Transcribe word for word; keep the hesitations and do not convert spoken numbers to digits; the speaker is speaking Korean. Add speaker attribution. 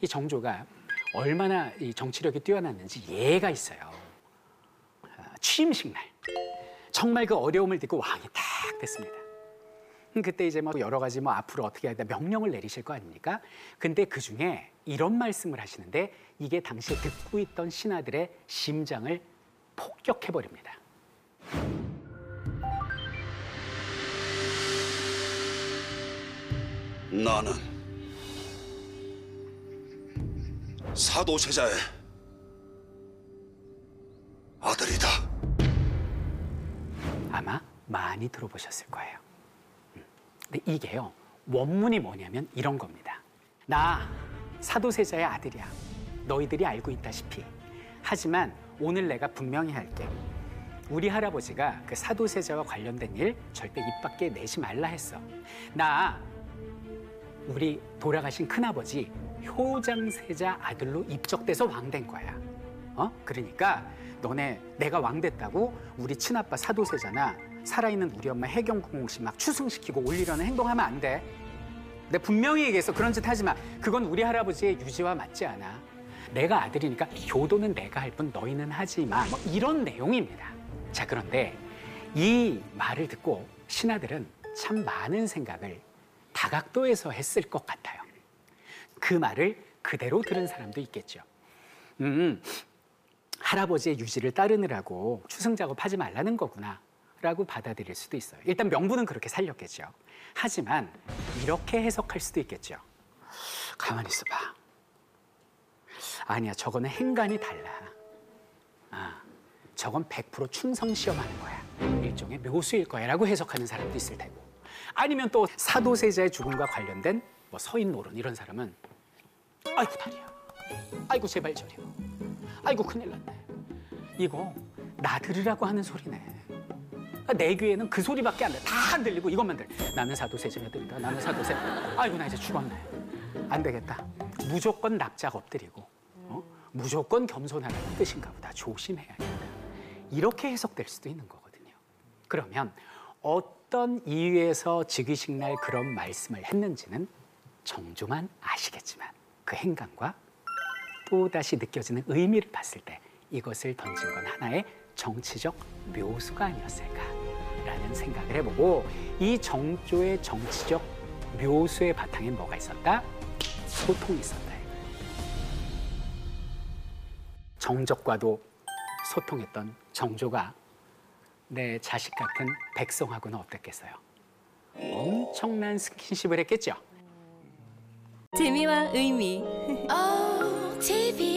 Speaker 1: 이 정조가 얼마나 이 정치력이 뛰어났는지 예가 있어요. 취임식 날 정말 그 어려움을 딛고 왕이 딱 됐습니다. 그때 이제 뭐 여러 가지 뭐 앞으로 어떻게 해야 돼 명령을 내리실 거 아닙니까? 근데 그 중에 이런 말씀을 하시는데 이게 당시에 듣고 있던 신하들의 심장을 폭격해 버립니다.
Speaker 2: 나는 사도세자의 아들이다.
Speaker 1: 아마 많이 들어보셨을 거예요. 근데 이게요, 원문이 뭐냐면 이런 겁니다. 나 사도세자의 아들이야. 너희들이 알고 있다시피. 하지만 오늘 내가 분명히 할게. 우리 할아버지가 그 사도세자와 관련된 일 절대 입 밖에 내지 말라 했어. 나 우리 돌아가신 큰아버지 효장세자 아들로 입적돼서 왕 된 거야. 어? 그러니까 너네 내가 왕 됐다고 우리 친아빠 사도세자나 살아있는 우리 엄마 해경궁홍씨 막 추승시키고 올리려는 행동하면 안 돼. 내가 분명히 얘기해서 그런 짓 하지 마. 그건 우리 할아버지의 유지와 맞지 않아. 내가 아들이니까 효도는 내가 할 뿐 너희는 하지 마. 뭐 이런 내용입니다. 자, 그런데 이 말을 듣고 신하들은 참 많은 생각을 다각도에서 했을 것 같아요. 그 말을 그대로 들은 사람도 있겠죠. 음, 할아버지의 유지를 따르느라고 추승 작업하지 말라는 거구나 라고 받아들일 수도 있어요. 일단 명분은 그렇게 살렸겠죠. 하지만 이렇게 해석할 수도 있겠죠. 가만히 있어봐. 아니야, 저거는 행간이 달라. 아, 저건 백 퍼센트 충성 시험하는 거야. 일종의 묘수일 거야 라고 해석하는 사람도 있을 테고. 아니면 또 사도세자의 죽음과 관련된 뭐 서인노론 이런 사람은 아이고 다리야, 아이고 제발 저리고, 아이고 큰일 났네. 이거 나 들으라고 하는 소리네. 내 귀에는 그 소리밖에 안 돼. 다 안 들리고 이것만 들려. 나는 사도세자가 들린다. 나는 사도세. 아이고 나 이제 죽었네. 안 되겠다. 무조건 납작 엎드리고 어? 무조건 겸손하라는 뜻인가 보다. 조심해야겠다. 이렇게 해석될 수도 있는 거거든요. 그러면 어떤 이유에서 즉위식 날 그런 말씀을 했는지는 정조만 아시겠지만 그 행간과 또다시 느껴지는 의미를 봤을 때 이것을 던진 건 하나의 정치적 묘수가 아니었을까라는 생각을 해보고, 이 정조의 정치적 묘수의 바탕에 뭐가 있었다? 소통이 있었다. 정적과도 소통했던 정조가 내 자식 같은 백성하고는 어땠겠어요? 엄청난 스킨십을 했겠죠.
Speaker 3: 재미와 의미
Speaker 4: 오티비